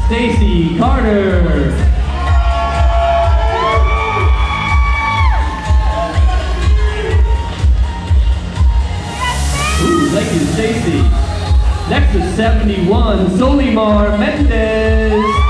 Stacy Carter. Ooh, thank you, Stacy. Next is 71, Solimar Mendez.